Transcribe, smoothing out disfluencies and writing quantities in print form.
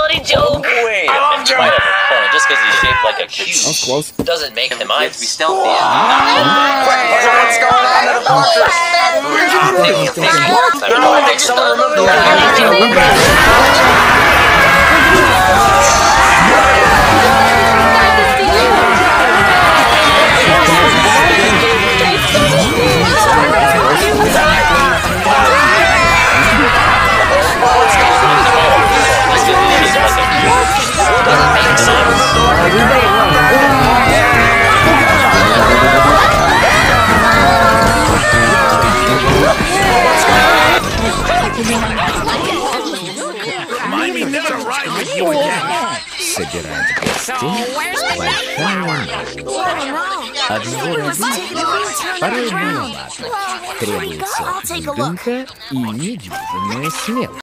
quality joke. Wait, in spite of her clone, just because he's shaped like a cube doesn't make him You have to be stealthy. What's going on in the fortress? I think someone removed Remind me never to ride with you again. Собирать гостей большая новость. Одного родителя порой маловато. Требуется выгонка и недюжинная смелость.